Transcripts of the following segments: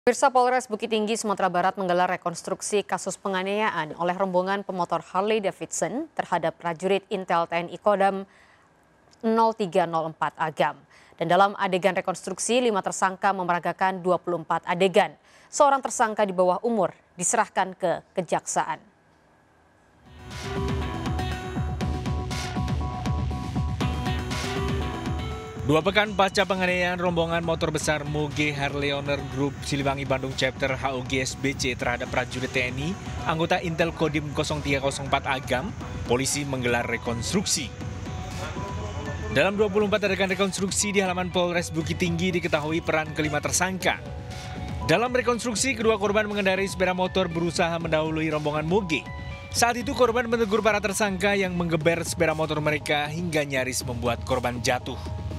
Pemirsa, Polres Bukit Tinggi, Sumatera Barat menggelar rekonstruksi kasus penganiayaan oleh rombongan pemotor Harley Davidson terhadap prajurit Intel TNI Kodam 0304 Agam. Dan dalam adegan rekonstruksi, 5 tersangka memeragakan 24 adegan. Seorang tersangka di bawah umur diserahkan ke kejaksaan. Dua pekan pasca penganiayaan rombongan motor besar Moge Harley Owner Group Siliwangi Bandung Chapter HOGSBC terhadap prajurit TNI, anggota Intel Kodim 0304 Agam, polisi menggelar rekonstruksi. Dalam 24 adegan rekonstruksi di halaman Polres Bukit Tinggi diketahui peran kelima tersangka. Dalam rekonstruksi, kedua korban mengendarai sepeda motor berusaha mendahului rombongan Moge. Saat itu korban menegur para tersangka yang menggeber sepeda motor mereka hingga nyaris membuat korban jatuh.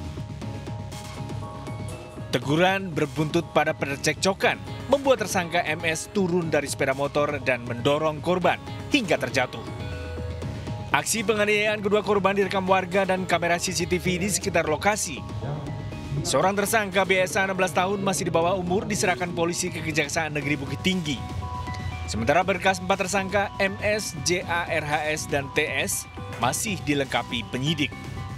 Teguran berbuntut pada percekcokan, membuat tersangka MS turun dari sepeda motor dan mendorong korban hingga terjatuh. Aksi penganiayaan kedua korban direkam warga dan kamera CCTV di sekitar lokasi. Seorang tersangka BSA 16 tahun masih di bawah umur diserahkan polisi ke Kejaksaan Negeri Bukit Tinggi. Sementara berkas 4 tersangka MS, JA, RHS, dan TS masih dilengkapi penyidik.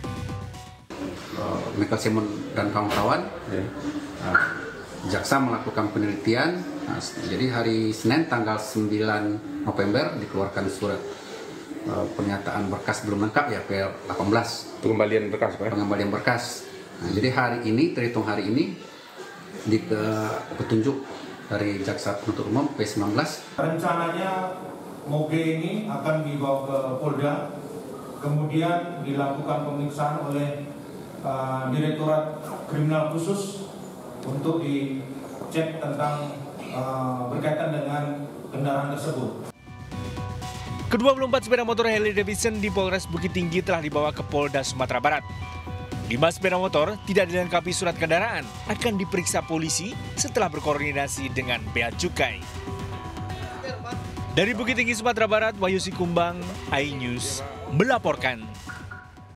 Michael Simon dan kawan-kawan, jaksa melakukan penelitian. Jadi hari Senin tanggal 9 November dikeluarkan surat pernyataan berkas belum lengkap ya, P18. Pengembalian berkas, Pak? Pengembalian berkas. Jadi hari ini, terhitung hari ini, di petunjuk dari jaksa penuntut umum P19. Rencananya Moge ini akan dibawa ke Polda, kemudian dilakukan pemeriksaan oleh Direktorat Kriminal Khusus untuk dicek tentang berkaitan dengan kendaraan tersebut. Ke-24 sepeda motor Harley Davidson di Polres Bukit Tinggi telah dibawa ke Polda Sumatera Barat. 5 sepeda motor tidak dilengkapi surat kendaraan akan diperiksa polisi setelah berkoordinasi dengan Bea Cukai. Dari Bukit Tinggi, Sumatera Barat, Wahyu Sikumbang, iNews melaporkan.